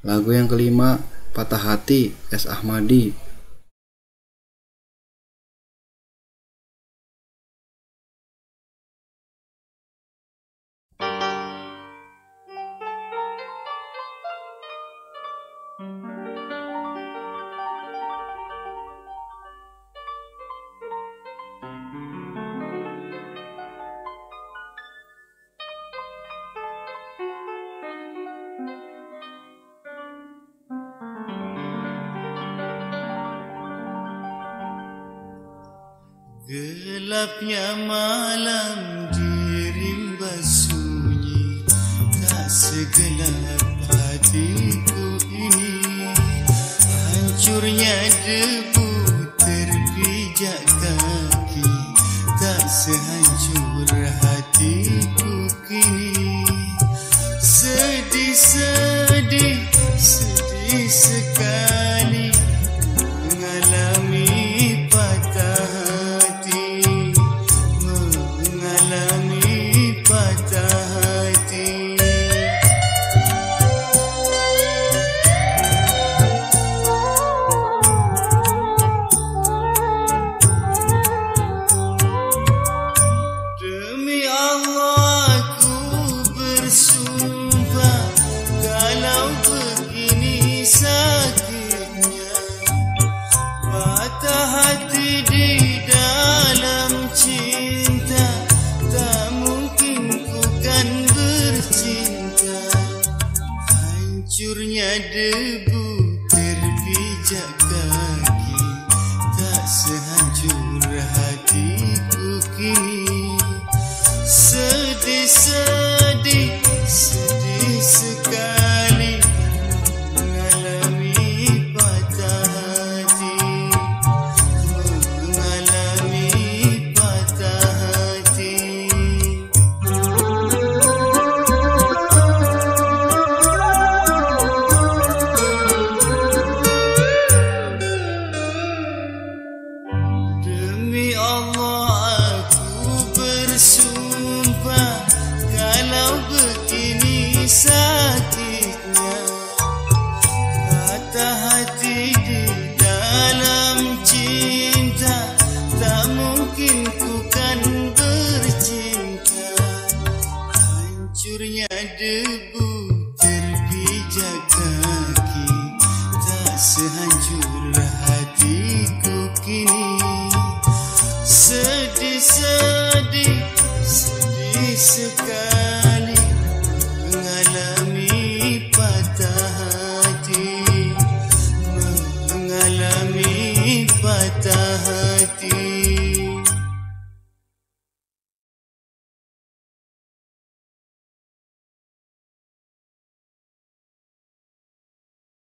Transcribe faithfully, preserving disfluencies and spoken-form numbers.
Lagu yang kelima, Patah Hati, S. Ahmadi. Gelapnya malam dirimba sunyi, tak segelap hatiku ini. Hancurnya debu terpijak kaki, tak sehancur hatiku kini. Sedih, sedih, sedih sekali mengalami patah hati, mengalami patah hati. Demi Allah aku bersumpah, kalau begini sakitnya patah hati di dalam cinta, tak mungkin ku kan bercinta. Hancurnya debu terpijak kaki, tak sehancur hatiku kini. Sedih, sedih, sedih sekali mengalami patah hati, mengalami patah hati. Demi Allah aku bersumpah, kalau begini sakitnya patah hati di dalam cinta, tak mungkin ku kan bercinta. Hancurnya debu terpijak kaki, tak sehancur hatiku kini. Sedih, sedih, sedih sekali mengalami patah hati, mengalami patah hati.